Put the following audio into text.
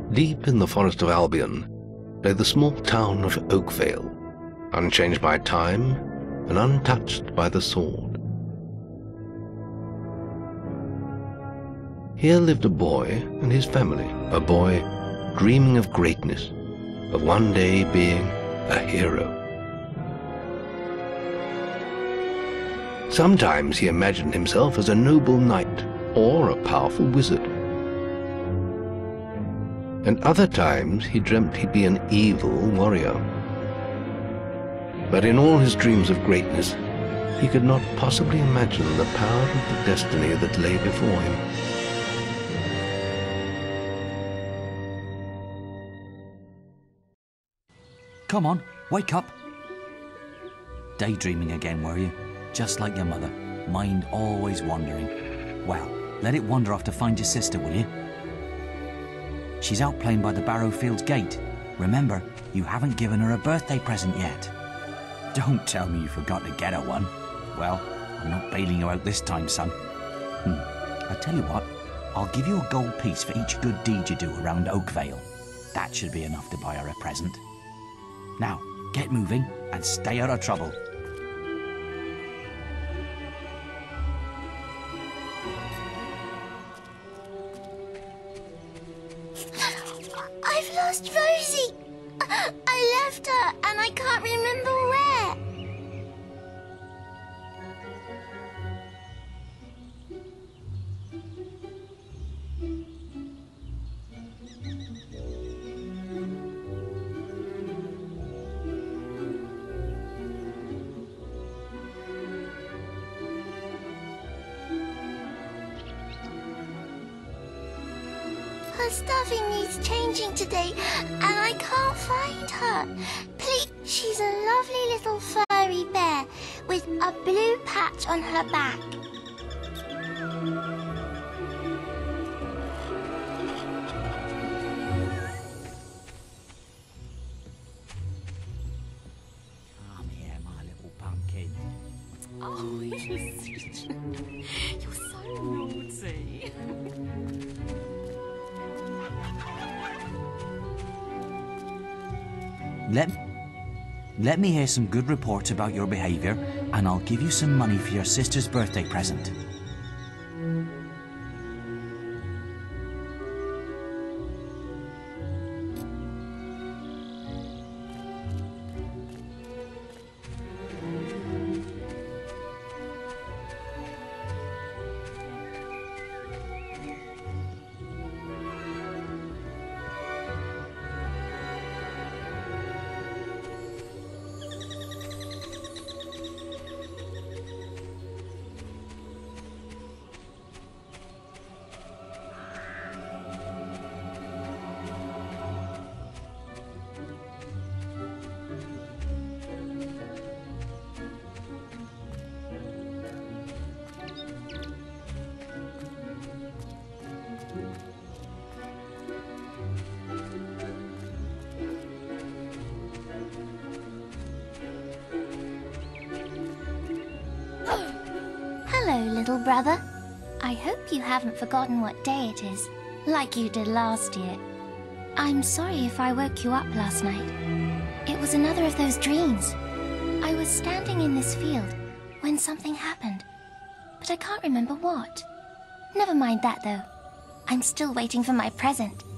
Deep in the forest of Albion lay the small town of Oakvale, unchanged by time and untouched by the sword. Here lived a boy and his family, a boy dreaming of greatness, of one day being a hero. Sometimes he imagined himself as a noble knight or a powerful wizard. And other times he dreamt he'd be an evil warrior. But in all his dreams of greatness, he could not possibly imagine the power of the destiny that lay before him. Come on, wake up. Daydreaming again, were you? Just like your mother, mind always wandering. Well, let it wander off to find your sister, will you? She's out playing by the Barrowfields gate. Remember, you haven't given her a birthday present yet. Don't tell me you forgot to get her one. Well, I'm not bailing you out this time, son. I tell you what, I'll give you a gold piece for each good deed you do around Oakvale. That should be enough to buy her a present. Now, get moving and stay out of trouble. I've lost Rosie. I left her and I can't remember where. Her stuffing needs changing today, and I can't find her. Please, she's a lovely little furry bear with a blue patch on her back. Come here, my little pumpkin. Oh, you're so naughty. Let me hear some good reports about your behavior, and I'll give you some money for your sister's birthday present. Hello, little brother. I hope you haven't forgotten what day it is, like you did last year. I'm sorry if I woke you up last night. It was another of those dreams. I was standing in this field when something happened, but I can't remember what. Never mind that, though. I'm still waiting for my present.